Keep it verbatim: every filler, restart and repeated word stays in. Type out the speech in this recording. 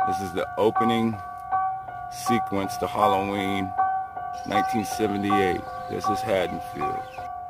This is the opening sequence to Halloween nineteen seventy-eight. This is Haddonfield.